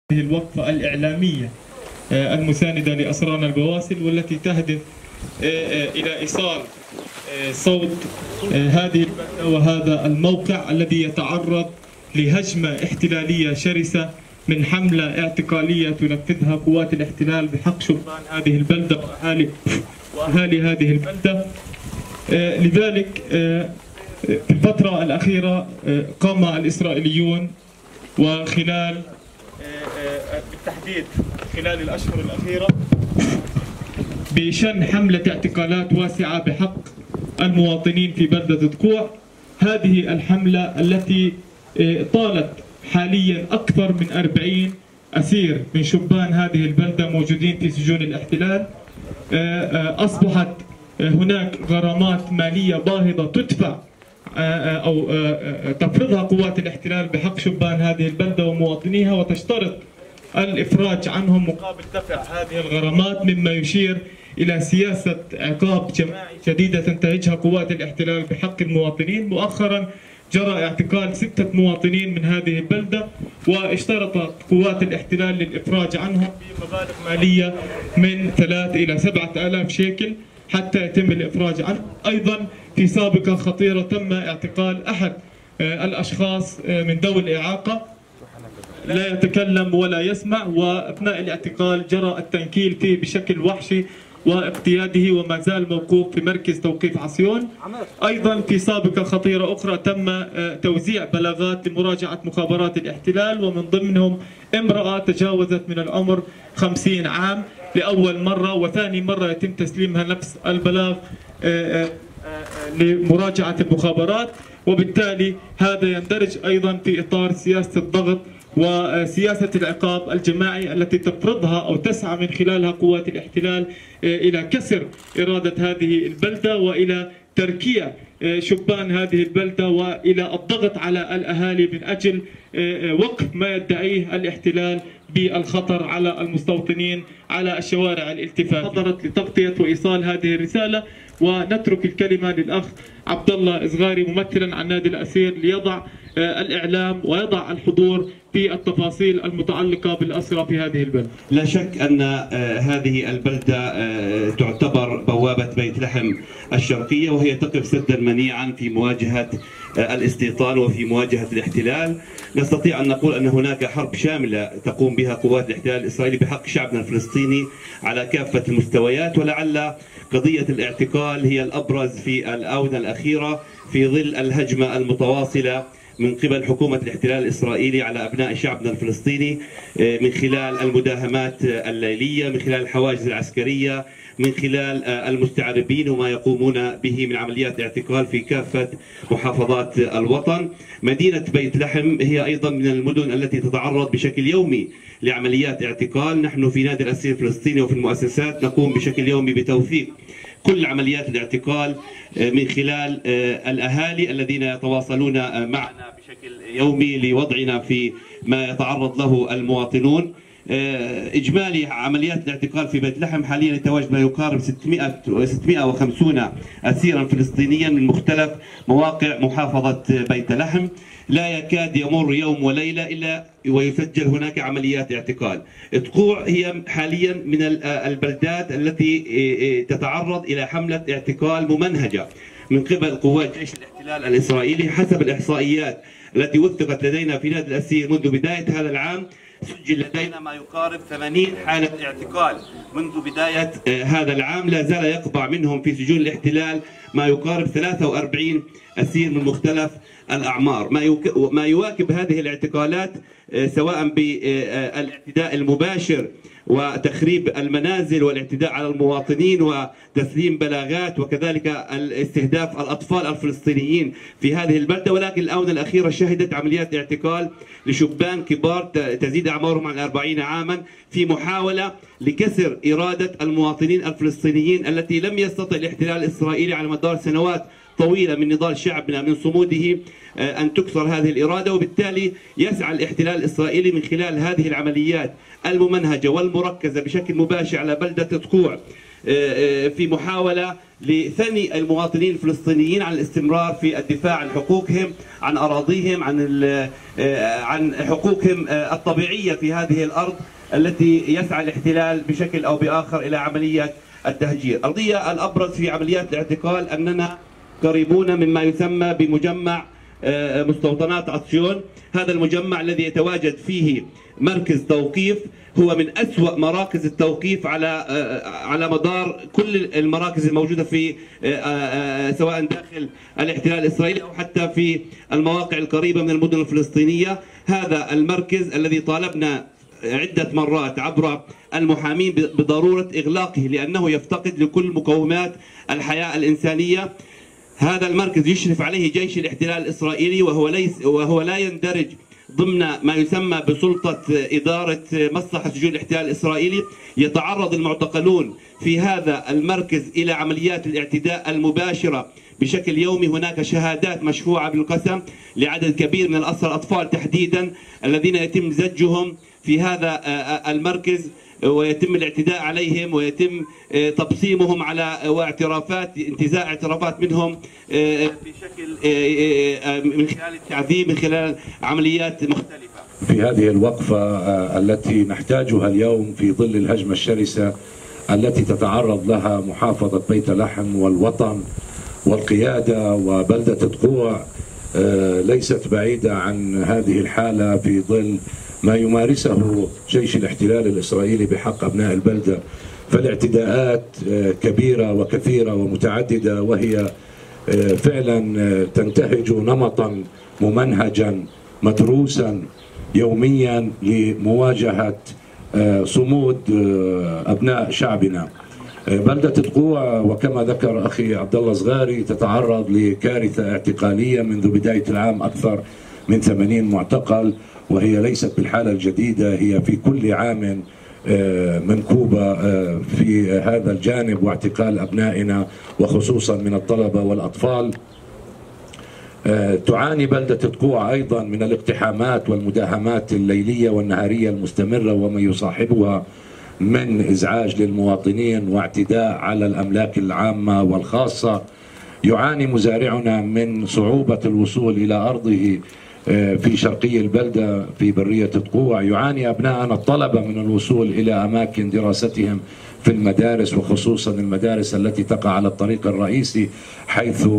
هذه الوقفة الإعلامية المساندة لأسرانا البواسل، والتي تهدف إلى إيصال صوت هذه البلدة وهذا الموقع الذي يتعرض لهجمة احتلالية شرسة من حملة اعتقالية تنفذها قوات الاحتلال بحق شبان هذه البلدة وأهالي هذه البلدة. لذلك في الفترة الأخيرة قام الإسرائيليون وخلال بالتحديد خلال الأشهر الأخيرة بشن حملة اعتقالات واسعة بحق المواطنين في بلدة تقوع. هذه الحملة التي طالت حاليا أكثر من 40 أسير من شبان هذه البلدة موجودين في سجون الاحتلال. أصبحت هناك غرامات مالية باهظة تدفع أو تفرضها قوات الاحتلال بحق شبان هذه البلدة ومواطنيها، وتشترط الإفراج عنهم مقابل دفع هذه الغرامات، مما يشير إلى سياسة عقاب جماعي شديدة تنتهجها قوات الاحتلال بحق المواطنين. مؤخرا جرى اعتقال 6 مواطنين من هذه البلدة، واشترطت قوات الاحتلال للإفراج عنهم بمبالغ مالية من 3 إلى 7,000 شيكل حتى يتم الإفراج عنه. أيضا في سابقة خطيرة تم اعتقال أحد الأشخاص من ذوي الإعاقة لا يتكلم ولا يسمع، وأثناء الاعتقال جرى التنكيل فيه بشكل وحشي واقتياده، وما زال موقوف في مركز توقيف عصيون. أيضا في سابقة خطيرة أخرى تم توزيع بلاغات لمراجعة مخابرات الاحتلال، ومن ضمنهم امرأة تجاوزت من العمر 50 عام لأول مرة، وثاني مرة يتم تسليمها نفس البلاغ لمراجعة المخابرات. وبالتالي هذا يندرج أيضا في إطار سياسة الضغط وسياسة العقاب الجماعي التي تفرضها أو تسعى من خلالها قوات الاحتلال إلى كسر إرادة هذه البلدة وإلى تركيع شبان هذه البلدة وإلى الضغط على الأهالي من أجل وقف ما يدعيه الاحتلال بالخطر على المستوطنين على الشوارع الالتفافية. حضرت لتغطية وإيصال هذه الرسالة، ونترك الكلمة للأخ عبد الله إصغاري ممثلا عن نادي الأسير ليضع الإعلام ويضع الحضور في التفاصيل المتعلقة بالأسرى في هذه البلدة. لا شك أن هذه البلدة تعتبر بوابة بيت لحم الشرقية، وهي تقف سدا منيعا في مواجهة الاستيطان وفي مواجهة الاحتلال. نستطيع أن نقول أن هناك حرب شاملة تقوم بها قوات الاحتلال الإسرائيلي بحق شعبنا الفلسطيني على كافة المستويات، ولعل قضية الاعتقال هي الأبرز في الآونة الأخيرة في ظل الهجمة المتواصلة من قبل حكومة الاحتلال الإسرائيلي على أبناء شعبنا الفلسطيني من خلال المداهمات الليلية، من خلال الحواجز العسكرية، من خلال المستعربين وما يقومون به من عمليات اعتقال في كافة محافظات الوطن. مدينة بيت لحم هي أيضا من المدن التي تتعرض بشكل يومي لعمليات اعتقال. نحن في نادي الأسير الفلسطيني وفي المؤسسات نقوم بشكل يومي بتوثيق كل عمليات الاعتقال من خلال الأهالي الذين يتواصلون معنا بشكل يومي لوضعنا في ما يتعرض له المواطنون. إجمالي عمليات الاعتقال في بيت لحم حاليا يتواجد ما يقارب 650 أسيرا فلسطينيا من مختلف مواقع محافظة بيت لحم. لا يكاد يمر يوم وليلة إلا ويسجل هناك عمليات اعتقال. تقوع هي حاليا من البلدات التي تتعرض إلى حملة اعتقال ممنهجة من قبل قوات جيش الاحتلال الإسرائيلي. حسب الإحصائيات التي وثقت لدينا في نادي الأسير منذ بداية هذا العام، سجل لدينا ما يقارب 80 حالة اعتقال منذ بداية هذا العام. لا زال يقبع منهم في سجون الاحتلال ما يقارب 43 أسير من مختلف الأعمار. ما يواكب هذه الاعتقالات سواء بالاعتداء المباشر وتخريب المنازل والاعتداء على المواطنين وتسليم بلاغات، وكذلك استهداف الأطفال الفلسطينيين في هذه البلدة. ولكن الآونة الأخيرة شهدت عمليات اعتقال لشبان كبار تزيد أعمارهم عن 40 عاما في محاولة لكسر إرادة المواطنين الفلسطينيين التي لم يستطع الاحتلال الإسرائيلي على مدار سنوات طويلة من نضال شعبنا من صموده أن تكسر هذه الإرادة. وبالتالي يسعى الاحتلال الإسرائيلي من خلال هذه العمليات الممنهجة والمركزة بشكل مباشر على بلدة تقوع في محاولة لثني المواطنين الفلسطينيين عن الاستمرار في الدفاع عن حقوقهم، عن أراضيهم، عن حقوقهم الطبيعية في هذه الأرض التي يسعى الاحتلال بشكل أو بآخر إلى عملية التهجير. القضية الأبرز في عمليات الاعتقال أننا قريبون مما يسمى بمجمع مستوطنات عطشون. هذا المجمع الذي يتواجد فيه مركز توقيف هو من أسوأ مراكز التوقيف على مدار كل المراكز الموجودة في سواء داخل الاحتلال الإسرائيلي أو حتى في المواقع القريبة من المدن الفلسطينية. هذا المركز الذي طالبنا عدة مرات عبر المحامين بضرورة إغلاقه لأنه يفتقد لكل مقومات الحياة الإنسانية. هذا المركز يشرف عليه جيش الاحتلال الإسرائيلي وهو لا يندرج ضمن ما يسمى بسلطة إدارة مصلحة سجون الاحتلال الإسرائيلي. يتعرض المعتقلون في هذا المركز إلى عمليات الاعتداء المباشرة بشكل يومي. هناك شهادات مشفوعة بالقسم لعدد كبير من الأسرى الأطفال تحديدا الذين يتم زجهم في هذا المركز ويتم الاعتداء عليهم ويتم تبصيمهم على واعترافات انتزاع اعترافات منهم بشكل من خلال التعذيب، من خلال عمليات مختلفة. في هذه الوقفة التي نحتاجها اليوم في ظل الهجمة الشرسة التي تتعرض لها محافظة بيت لحم والوطن والقيادة وبلدة تقوع، ليست بعيدة عن هذه الحالة في ظل ما يمارسه جيش الاحتلال الإسرائيلي بحق أبناء البلدة. فالاعتداءات كبيرة وكثيرة ومتعددة، وهي فعلا تنتهج نمطا ممنهجا مدروسا يوميا لمواجهة صمود أبناء شعبنا. بلدة تقوع وكما ذكر أخي عبد الله صغاري تتعرض لكارثة اعتقالية منذ بداية العام، أكثر من 80 معتقل، وهي ليست بالحالة الجديدة، هي في كل عام منكوبة في هذا الجانب، واعتقال أبنائنا وخصوصا من الطلبة والأطفال. تعاني بلدة تقوع أيضا من الاقتحامات والمداهمات الليلية والنهارية المستمرة وما يصاحبها من إزعاج للمواطنين واعتداء على الأملاك العامة والخاصة. يعاني مزارعنا من صعوبة الوصول إلى أرضه في شرقي البلدة في برية تقوع. يعاني أبناءنا الطلبة من الوصول إلى أماكن دراستهم في المدارس، وخصوصا المدارس التي تقع على الطريق الرئيسي حيث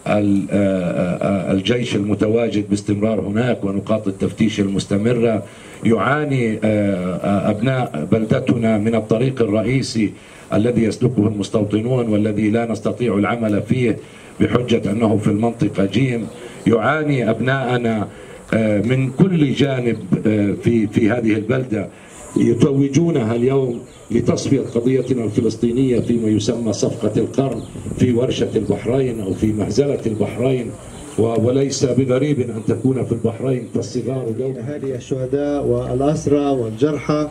الجيش المتواجد باستمرار هناك ونقاط التفتيش المستمرة. يعاني أبناء بلدتنا من الطريق الرئيسي الذي يسلكه المستوطنون والذي لا نستطيع العمل فيه بحجة أنه في المنطقة جيم. يعاني أبناءنا من كل جانب في هذه البلدة، يتوجونها اليوم لتصفية قضيتنا الفلسطينية فيما يسمى صفقة القرن في ورشة البحرين أو في مهزلة البحرين، وليس بغريب أن تكون في البحرين فالصغار لأهالي الشهداء والأسرى والجرحى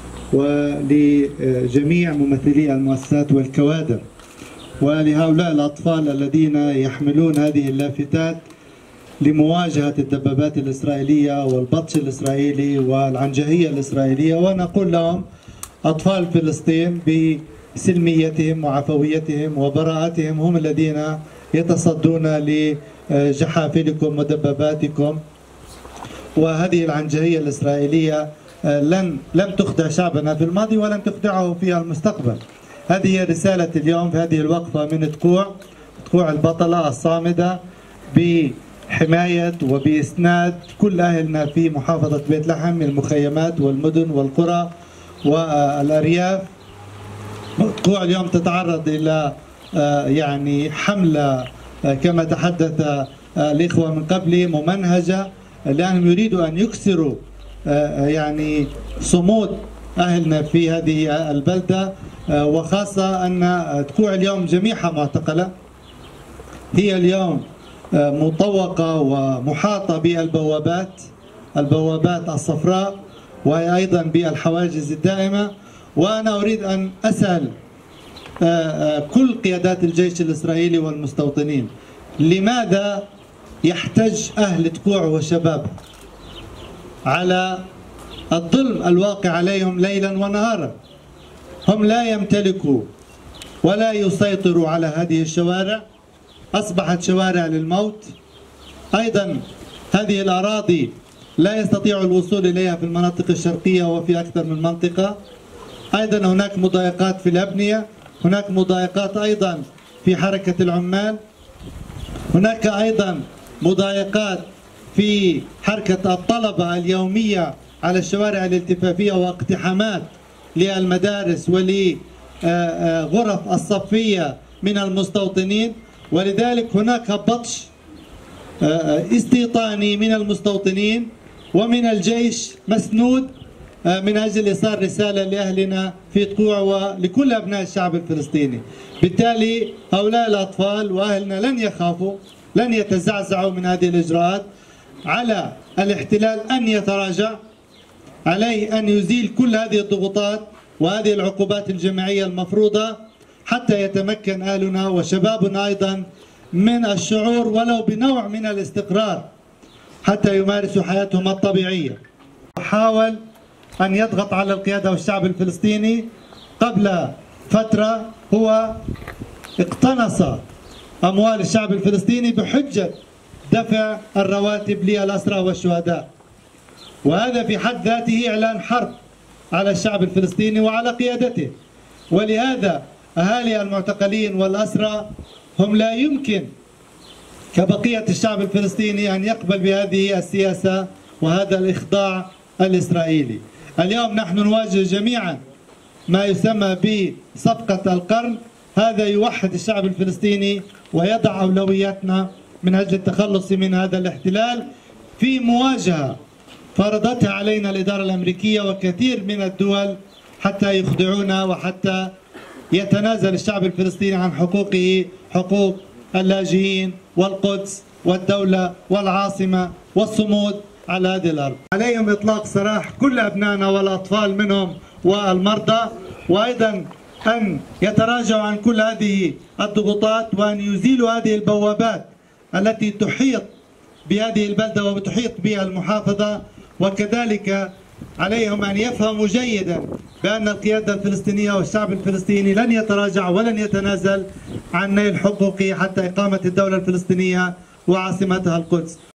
ولجميع ممثلي المؤسسات والكوادر ولهؤلاء الأطفال الذين يحملون هذه اللافتات لمواجهة الدبابات الإسرائيلية والبطش الإسرائيلي والعنجهية الإسرائيلية. ونقول لهم أطفال فلسطين بسلميتهم وعفويتهم وبراءتهم هم الذين يتصدون لجحافلكم ودباباتكم، وهذه العنجهية الإسرائيلية لم تخدع شعبنا في الماضي ولن تخدعه في المستقبل. هذه هي رسالة اليوم في هذه الوقفة من تقوع البطلة الصامدة بحماية وبإسناد كل أهلنا في محافظة بيت لحم، المخيمات والمدن والقرى والأرياف. تقوع اليوم تتعرض إلى يعني حملة كما تحدث الإخوة من قبلي ممنهجة، لأنهم يريدوا أن يكسروا يعني صمود أهلنا في هذه البلدة، وخاصة أن تقوع اليوم جميعها معتقلة. هي اليوم مطوقة ومحاطة البوابات الصفراء، وهي أيضا بالحواجز الدائمة. وأنا أريد أن أسأل كل قيادات الجيش الإسرائيلي والمستوطنين، لماذا يحتج أهل تقوع وشباب على الظلم الواقع عليهم ليلا ونهارا؟ هم لا يمتلكوا ولا يسيطروا على هذه الشوارع، أصبحت شوارع للموت. أيضا هذه الأراضي لا يستطيع الوصول إليها في المناطق الشرقية وفي أكثر من منطقة. أيضا هناك مضايقات في الأبنية، هناك مضايقات أيضا في حركة العمال، هناك أيضا مضايقات في حركة الطلبة اليومية على الشوارع الالتفافية واقتحامات للمدارس ولغرف الصفية من المستوطنين. ولذلك هناك بطش استيطاني من المستوطنين ومن الجيش مسنود من أجل إيصال رسالة لأهلنا في تقوع ولكل أبناء الشعب الفلسطيني. بالتالي هؤلاء الأطفال وأهلنا لن يخافوا، لن يتزعزعوا من هذه الإجراءات. على الاحتلال أن يتراجع، عليه أن يزيل كل هذه الضغوطات وهذه العقوبات الجماعية المفروضة حتى يتمكن أهلنا وشبابنا أيضا من الشعور ولو بنوع من الاستقرار حتى يمارسوا حياتهم الطبيعية. حاول أن يضغط على القيادة والشعب الفلسطيني. قبل فترة هو اقتنص أموال الشعب الفلسطيني بحجة دفع الرواتب للأسرى والشهداء، وهذا في حد ذاته إعلان حرب على الشعب الفلسطيني وعلى قيادته. ولهذا أهالي المعتقلين والأسرى هم لا يمكن كبقية الشعب الفلسطيني أن يقبل بهذه السياسة وهذا الإخضاع الإسرائيلي. اليوم نحن نواجه جميعا ما يسمى بصفقة القرن، هذا يوحد الشعب الفلسطيني ويضع أولوياتنا من أجل التخلص من هذا الاحتلال في مواجهة فرضتها علينا الإدارة الأمريكية وكثير من الدول حتى يخضعونا وحتى يتنازل الشعب الفلسطيني عن حقوقه، حقوق اللاجئين والقدس والدولة والعاصمة والصمود على هذه الأرض. عليهم إطلاق سراح كل أبنائنا والأطفال منهم والمرضى، وأيضا أن يتراجعوا عن كل هذه الضغوطات وأن يزيلوا هذه البوابات التي تحيط بهذه البلدة وتحيط بها المحافظة. وكذلك عليهم أن يفهموا جيدا بأن القيادة الفلسطينية والشعب الفلسطيني لن يتراجع ولن يتنازل عن نيل حقوقه حتى إقامة الدولة الفلسطينية وعاصمتها القدس.